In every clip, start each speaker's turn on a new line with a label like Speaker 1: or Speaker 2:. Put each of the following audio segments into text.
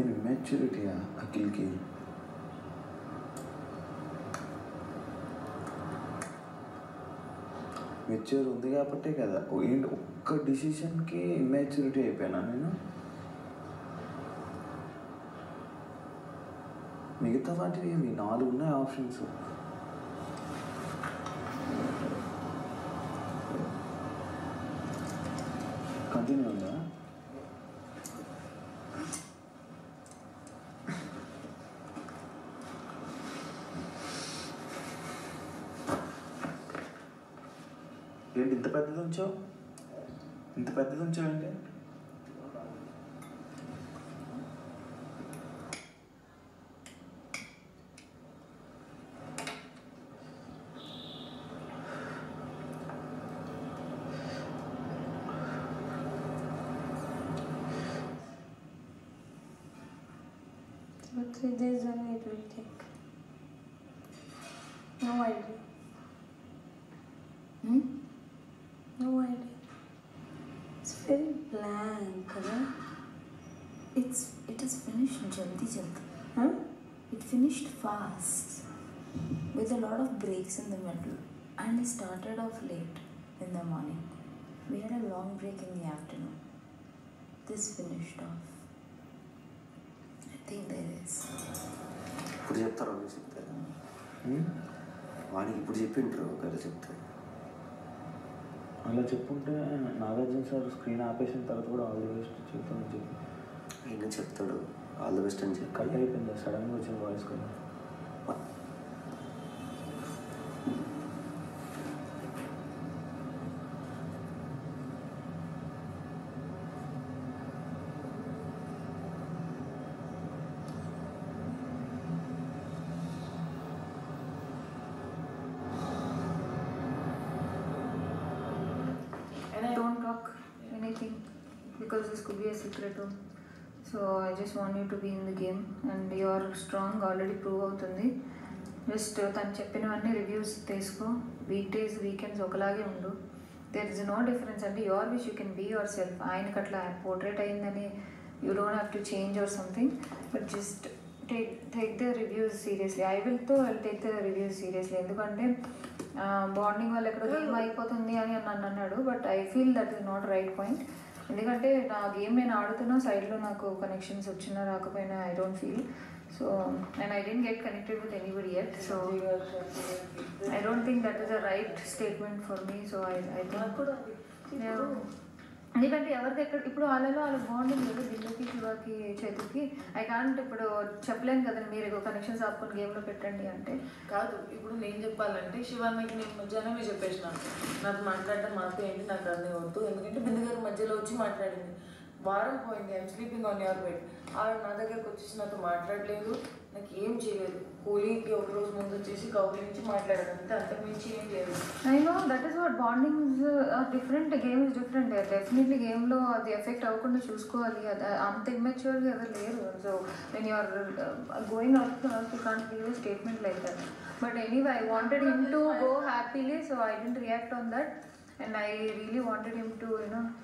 Speaker 1: నేను ఇమ్మెచ్యూరిటీయా అఖిల్కి? మెచ్యూర్ ఉంది కాబట్టే కదా. ఏంటి ఒక్క డిసిషన్కి ఇమ్మెచ్యూరిటీ అయిపోయినా నేను? మిగతా వాటివి ఏమి 4 ఉన్నాయి ఆప్షన్స్. కంటిన్యూ ఉందా? ఏంటి ఇంత పెద్దది ఉంచావు? ఇంత పెద్దది ఉంచావేంటి?
Speaker 2: But 3 days only it will take. No idea. No idea. It's very blank, right?
Speaker 3: It is finished jaldi.
Speaker 2: Huh?
Speaker 3: It finished fast with a lot of breaks in the middle, and we started off late in the morning. We had a long break in the afternoon. This finished off. I think there is.
Speaker 1: ఇప్పుడు చెప్తారు వాళ్ళు చెప్తారు. వాడికి ఇప్పుడు చెప్పింటారు ఒకవేళ చెప్తారు. అలా చెప్పుంటే నాగార్జున సార్ స్క్రీన్ ఆపేసిన తర్వాత కూడా ఆల్ ది బెస్ట్ చెప్తామని చెప్పి ఆయన చెప్తాడు. ఆల్ ది బెస్ట్ అని చెప్పి కట్ అయిపోయింది సడన్గా వచ్చిన వాయిస్ కదా.
Speaker 2: Don't talk anything because this could be a secret room. So I just want you to be in the game and you are strong, already prove అవుతుంది. Just తను చెప్పినవన్నీ reviews తీసుకో. వీక్ డేస్ వీకెండ్స్ ఒకలాగే ఉండు. There is no difference. అంటే your wish you can be yourself. ఆయనకి అట్లా portrait అయిందని you don't have to change or something, but just take the reviews seriously. I take the reviews seriously. ఎందుకంటే bonding వల్ల ఎక్కడో game అయిపోతుంది అని నన్ను అన్నాడు, but I feel that is not right point. ఎందుకంటే నా గేమ్ నేను ఆడుతున్నా, సైడ్లో నాకు కనెక్షన్స్ వచ్చినా రాకపోయినా I don't feel so. And I didn't get connected with anybody yet. So I don't think that is a right statement for me. So I think ఎందుకంటే ఎవరిది ఎక్కడ ఇప్పుడు వాళ్ళలో వాళ్ళకి బాగుంటుంది కదా, బిందుకి, శివకి, చైతుకి. ఐ కాంట్ ఇప్పుడు చెప్పలేను కదా మీరు కనెక్షన్స్ ఆపుకొని గేమ్లో పెట్టండి అంటే.
Speaker 4: కాదు, ఇప్పుడు నేను చెప్పాలంటే శివానికి నేను మధ్యాహ్నమే చెప్పేసిన నాకు మాట్లాడటం మాతో ఏంటి, నాకు అన్నీ వద్దు. ఎందుకంటే బిందు గారు మధ్యలో వచ్చి మాట్లాడింది. వారం పోయింది, I'm sleeping on your bed. ఆవిడ నా దగ్గరకు వచ్చేసి నాతో మాట్లాడలేదు, నాకు ఏం చేయలేదు. హోలీకి ఒక రోజు ముందు వచ్చేసి కౌలించి మాట్లాడారు అంతే, అంతకుమించి ఏం లేదు.
Speaker 2: I know that is what bonding different, game is different. Definitely గేమ్లో అది ఎఫెక్ట్ అవ్వకుండా చూసుకోవాలి. అంత ఇమ్మెచ్యూర్గా ఎవరు లేరు. So when you are going out you can't give a statement like that. But anyway I wanted him to go happily, so I didn't react on that. And I really wanted him to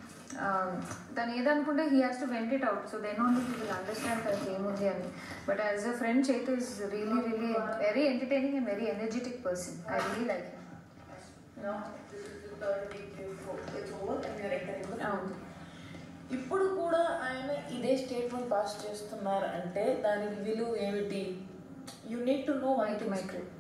Speaker 2: తను ఏదనుకుంటే he has to vent it out. So then only he will understand తనకి ఏముంది అని. But as a friend Chaitu is really very entertaining and very energetic person. I really like him.
Speaker 4: ఇప్పుడు కూడా ఆయన ఇదే statement pass చేస్తున్నారు అంటే దానికి విలువ ఏమిటి? You need to know why to make it.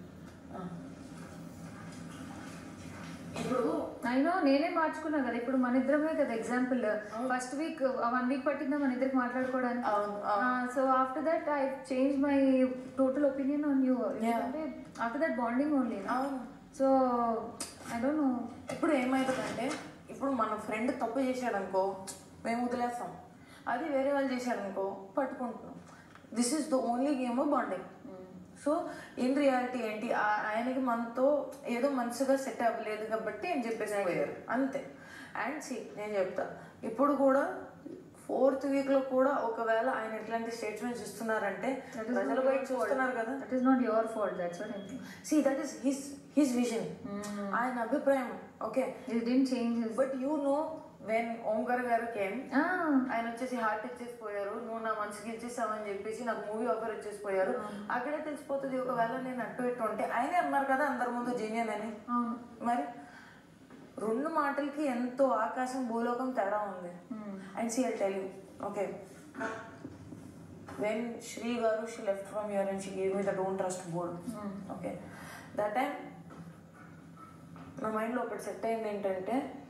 Speaker 4: ఇప్పుడు
Speaker 2: అయినా నేనే మార్చుకున్నా కదా. ఇప్పుడు మన ఇద్దరమే కదా ఎగ్జాంపుల్. ఫస్ట్ వీక్ 1 వీక్ పట్టిందా మన ఇద్దరికి మాట్లాడుకోవడానికి. So after that I change my total opinion on you. అంటే after that bonding only. So I don't know.
Speaker 4: ఇప్పుడు ఏమవుతుందంటే ఇప్పుడు మన ఫ్రెండ్ తప్పు చేశాడనుకో మేము వదిలేస్తాం, అది వేరే వాళ్ళు చేశాడనుకో పట్టుకుంటున్నాం. This is the only game of bonding. So in reality ఏంటి, ఆయనకి మనతో ఏదో మనసుగా సెట్ అవ్వలేదు కాబట్టి అని చెప్పేసి పోయారు అంతే. అండ్ నేను చెప్తా ఇప్పుడు కూడా 4th వీక్లో కూడా ఒకవేళ ఆయన ఎట్లాంటి స్టేట్మెంట్స్ ఇస్తున్నారంటే ప్రజలు బయట చూస్తున్నారు కదా.
Speaker 2: That is not your fault, that's what I think.
Speaker 4: See that is his vision, ఆయన అభిప్రాయం. Okay,
Speaker 2: it didn't change his.
Speaker 4: But you know when Omkar garu came, ఆయన వచ్చేసి హార్ట్ ఇచ్చేసిపోయారు, నువ్వు నా మనసుకి ఇచ్చేసావని చెప్పేసి నాకు మూవీ ఆఫర్ ఇచ్చేసిపోయారు. అక్కడే తెలిసిపోతుంది ఒకవేళ నేను అట్టు పెట్టు ఉంటే. ఆయనే అన్నారు కదా అందరి ముందు జెన్యూన్ అని. మరి 2 మాటలకి ఎంతో ఆకాశం భూలోకం తేడా ఉంది. And see I tell you, okay, when Sri garu she left from here and she gave me the don't trust board. Okay, that time నా మైండ్లో ఒకటి సెట్ అయింది ఏంటంటే